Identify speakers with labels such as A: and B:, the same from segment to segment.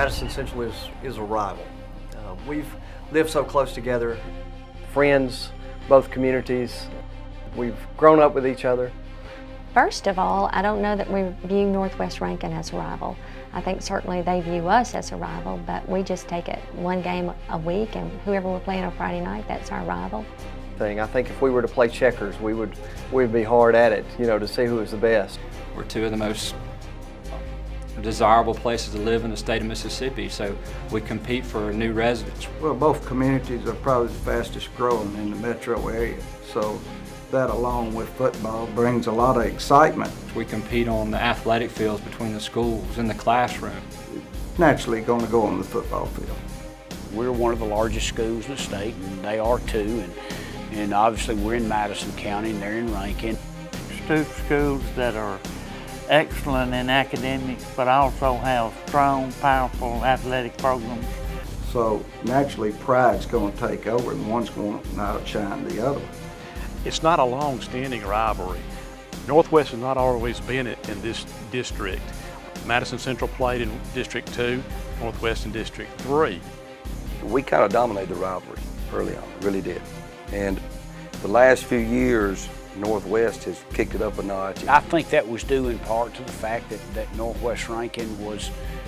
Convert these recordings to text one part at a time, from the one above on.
A: Madison Central is a rival. We've lived so close together, friends, both communities. We've grown up with each other.
B: First of all, I don't know that we view Northwest Rankin as a rival. I think certainly they view us as a rival, but we just take it one game a week, and whoever we're playing on Friday night, that's our rival.
A: I think if we were to play checkers, we'd be hard at it, you know, to see who was the best.
C: We're two of the most desirable places to live in the state of Mississippi, so we compete for new residents.
D: Well, both communities are probably the fastest growing in the metro area, so that along with football brings a lot of excitement.
C: We compete on the athletic fields between the schools, in the classroom.
D: Naturally going to go on the football field.
E: We're one of the largest schools in the state, and they are too, and obviously we're in Madison County and they're in Rankin.
F: Two schools that are excellent in academics, but also have strong, powerful athletic programs.
D: So naturally pride's going to take over and one's going to outshine the other.
G: It's not a long-standing rivalry. Northwest has not always been in this district. Madison Central played in District 2, Northwest in District 3.
H: We kind of dominated the rivalry early on, really did. And the last few years, Northwest has kicked it up a notch.
E: I think that was due in part to the fact that Northwest Rankin was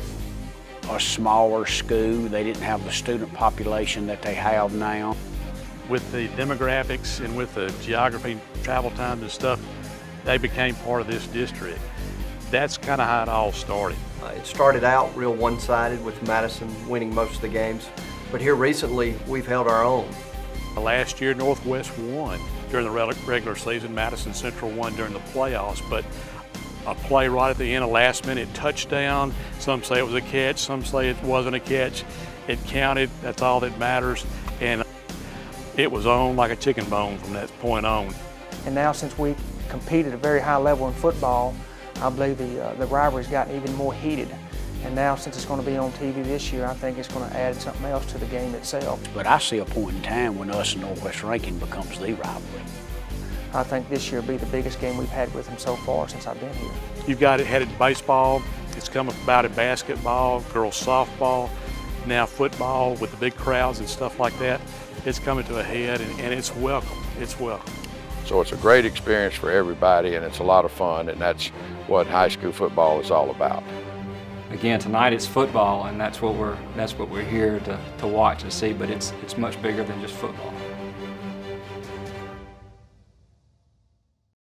E: a smaller school. They didn't have the student population that they have now.
G: With the demographics and with the geography, travel times and stuff, they became part of this district. That's kind of how it all started.
A: It started out real one-sided with Madison winning most of the games, but here recently we've held our own.
G: Last year Northwest won during the regular season, Madison Central won during the playoffs, but a play right at the end, a last-minute touchdown. Some say it was a catch, some say it wasn't a catch. It counted, that's all that matters. And it was on like a chicken bone from that point on.
I: And now since we compete at a very high level in football, I believe the rivalry's gotten even more heated. And now since it's going to be on TV this year, I think it's going to add something else to the game itself.
E: But I see a point in time when us and Northwest Rankin becomes the rivalry.
I: I think this year will be the biggest game we've had with them so far since I've been here.
G: You've got it headed baseball, it's come about in basketball, girls softball, now football with the big crowds and stuff like that. It's coming to a head and it's welcome, it's welcome.
J: So it's a great experience for everybody and it's a lot of fun, and that's what high school football is all about.
C: Again, tonight it's football, and that's what we're here to watch and see, but it's much bigger than just football.